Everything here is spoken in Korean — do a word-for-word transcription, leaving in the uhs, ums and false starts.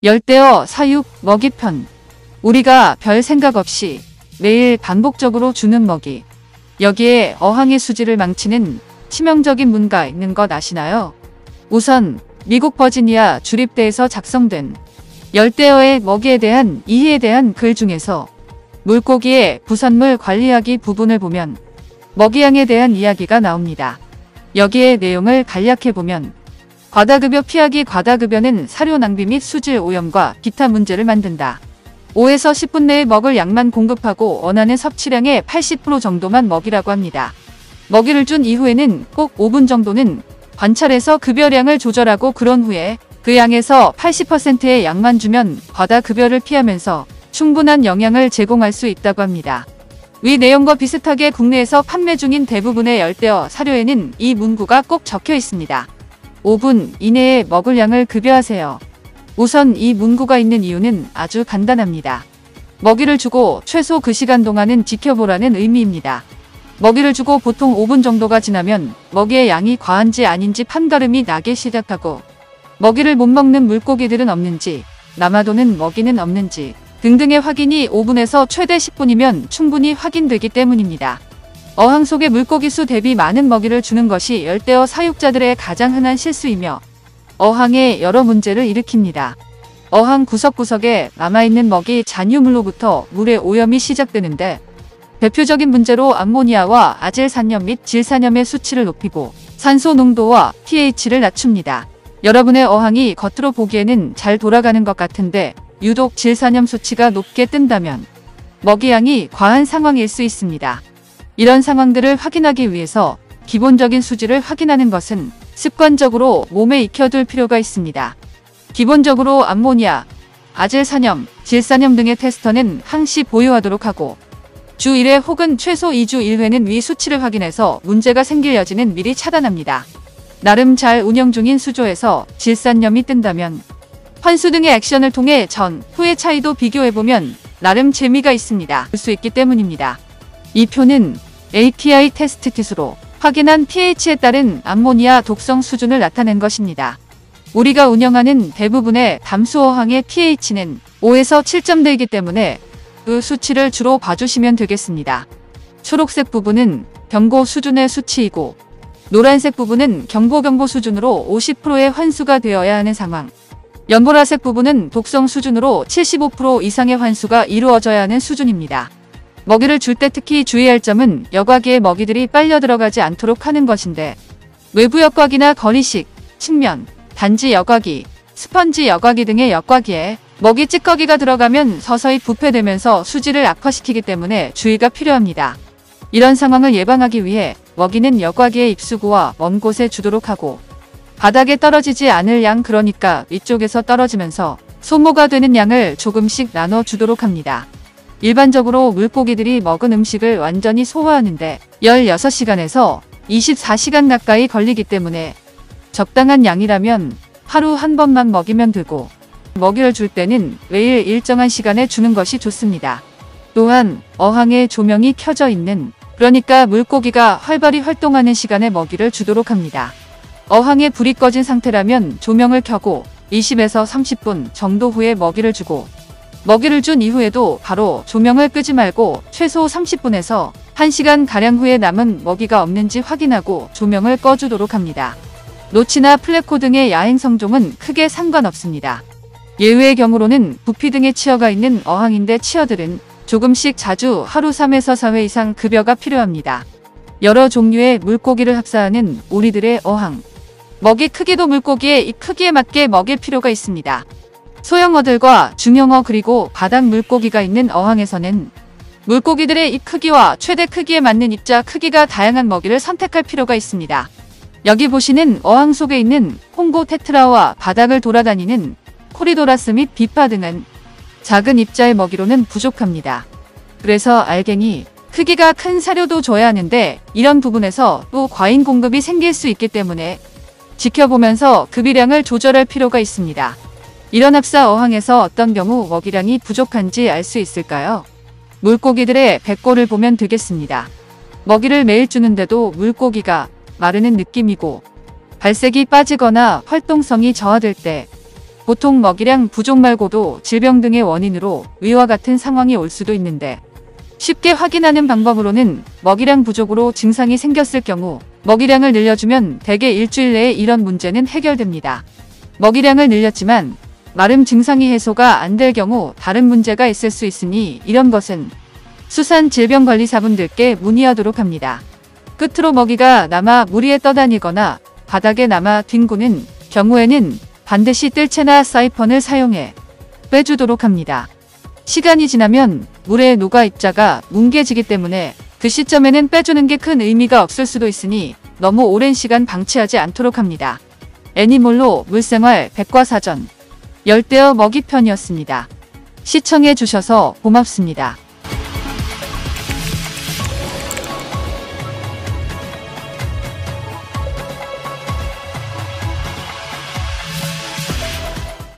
열대어 사육 먹이편. 우리가 별 생각 없이 매일 반복적으로 주는 먹이. 여기에 어항의 수질을 망치는 치명적인 문제가 있는 것 아시나요? 우선 미국 버지니아 주립대에서 작성된 열대어의 먹이에 대한 이해에 대한 글 중에서 물고기의 부산물 관리하기 부분을 보면 먹이양에 대한 이야기가 나옵니다. 여기에 내용을 간략해보면 과다급여 피하기. 과다급여는 사료 낭비 및 수질 오염과 기타 문제를 만든다. 오에서 십 분 내에 먹을 양만 공급하고 원하는 섭취량의 팔십 퍼센트 정도만 먹이라고 합니다. 먹이를 준 이후에는 꼭 오 분 정도는 관찰해서 급여량을 조절하고 그런 후에 그 양에서 팔십 퍼센트의 양만 주면 과다급여를 피하면서 충분한 영양을 제공할 수 있다고 합니다. 위 내용과 비슷하게 국내에서 판매 중인 대부분의 열대어 사료에는 이 문구가 꼭 적혀 있습니다. 오 분 이내에 먹을 양을 급여하세요. 우선 이 문구가 있는 이유는 아주 간단합니다. 먹이를 주고 최소 그 시간 동안은 지켜보라는 의미입니다. 먹이를 주고 보통 오 분 정도가 지나면 먹이의 양이 과한지 아닌지 판가름이 나기 시작하고 먹이를 못 먹는 물고기들은 없는지 남아도는 먹이는 없는지 등등의 확인이 오 분에서 최대 십 분이면 충분히 확인되기 때문입니다. 어항 속의 물고기 수 대비 많은 먹이를 주는 것이 열대어 사육자들의 가장 흔한 실수이며 어항에 여러 문제를 일으킵니다. 어항 구석구석에 남아있는 먹이 잔유물로부터 물의 오염이 시작되는데 대표적인 문제로 암모니아와 아질산염 및 질산염의 수치를 높이고 산소 농도와 피에이치를 낮춥니다. 여러분의 어항이 겉으로 보기에는 잘 돌아가는 것 같은데 유독 질산염 수치가 높게 뜬다면 먹이양이 과한 상황일 수 있습니다. 이런 상황들을 확인하기 위해서 기본적인 수질을 확인하는 것은 습관적으로 몸에 익혀둘 필요가 있습니다. 기본적으로 암모니아, 아질산염, 질산염 등의 테스터는 항시 보유하도록 하고 주 일 회 혹은 최소 이 주 일 회는 위 수치를 확인해서 문제가 생길 여지는 미리 차단합니다. 나름 잘 운영 중인 수조에서 질산염이 뜬다면 환수 등의 액션을 통해 전, 후의 차이도 비교해보면 나름 재미가 있습니다. 볼 수 있기 때문입니다. 이 표는 에이피아이 테스트 킷으로 확인한 피에이치에 따른 암모니아 독성 수준을 나타낸 것입니다. 우리가 운영하는 대부분의 담수어항의 피에이치는 오에서 칠 점대이기 때문에 그 수치를 주로 봐주시면 되겠습니다. 초록색 부분은 경고 수준의 수치이고 노란색 부분은 경보 경보 수준으로 오십 퍼센트의 환수가 되어야 하는 상황. 연보라색 부분은 독성 수준으로 칠십오 퍼센트 이상의 환수가 이루어져야 하는 수준입니다. 먹이를 줄 때 특히 주의할 점은 여과기에 먹이들이 빨려 들어가지 않도록 하는 것인데 외부 여과기나 거리식, 측면, 단지 여과기, 스펀지 여과기 등의 여과기에 먹이 찌꺼기가 들어가면 서서히 부패되면서 수질을 악화시키기 때문에 주의가 필요합니다. 이런 상황을 예방하기 위해 먹이는 여과기의 입수구와 먼 곳에 주도록 하고 바닥에 떨어지지 않을 양, 그러니까 위쪽에서 떨어지면서 소모가 되는 양을 조금씩 나눠주도록 합니다. 일반적으로 물고기들이 먹은 음식을 완전히 소화하는데 열여섯 시간에서 이십사 시간 가까이 걸리기 때문에 적당한 양이라면 하루 한 번만 먹이면 되고 먹이를 줄 때는 매일 일정한 시간에 주는 것이 좋습니다. 또한 어항에 조명이 켜져 있는, 그러니까 물고기가 활발히 활동하는 시간에 먹이를 주도록 합니다. 어항에 불이 꺼진 상태라면 조명을 켜고 이십에서 삼십 분 정도 후에 먹이를 주고 먹이를 준 이후에도 바로 조명을 끄지 말고 최소 삼십 분에서 한 시간가량 후에 남은 먹이가 없는지 확인하고 조명을 꺼주도록 합니다. 노치나 플레코 등의 야행 성종은 크게 상관없습니다. 예외의 경우로는 부피 등의 치어가 있는 어항인데 치어들은 조금씩 자주 하루 삼에서 사 회 이상 급여가 필요합니다. 여러 종류의 물고기를 합사하는 우리들의 어항. 먹이 크기도 물고기의 이 크기에 맞게 먹일 필요가 있습니다. 소형어들과 중형어 그리고 바닥 물고기가 있는 어항에서는 물고기들의 입 크기와 최대 크기에 맞는 입자 크기가 다양한 먹이를 선택할 필요가 있습니다. 여기 보시는 어항 속에 있는 홍고 테트라와 바닥을 돌아다니는 코리도라스 및 비파 등은 작은 입자의 먹이로는 부족합니다. 그래서 알갱이, 크기가 큰 사료도 줘야 하는데 이런 부분에서 또 과잉 공급이 생길 수 있기 때문에 지켜보면서 급여량을 조절할 필요가 있습니다. 이런 합사 어항에서 어떤 경우 먹이량이 부족한지 알 수 있을까요? 물고기들의 배꼴을 보면 되겠습니다. 먹이를 매일 주는데도 물고기가 마르는 느낌이고 발색이 빠지거나 활동성이 저하될 때 보통 먹이량 부족 말고도 질병 등의 원인으로 위와 같은 상황이 올 수도 있는데, 쉽게 확인하는 방법으로는 먹이량 부족으로 증상이 생겼을 경우 먹이량을 늘려주면 대개 일주일 내에 이런 문제는 해결됩니다. 먹이량을 늘렸지만 마름 증상이 해소가 안 될 경우 다른 문제가 있을 수 있으니 이런 것은 수산질병관리사분들께 문의하도록 합니다. 끝으로 먹이가 남아 무리에 떠다니거나 바닥에 남아 뒹구는 경우에는 반드시 뜰채나 사이펀을 사용해 빼주도록 합니다. 시간이 지나면 물에 녹아 입자가 뭉개지기 때문에 그 시점에는 빼주는 게 큰 의미가 없을 수도 있으니 너무 오랜 시간 방치하지 않도록 합니다. 애니몰로 물생활 백과사전 열대어 먹이편이었습니다. 시청해 주셔서 고맙습니다.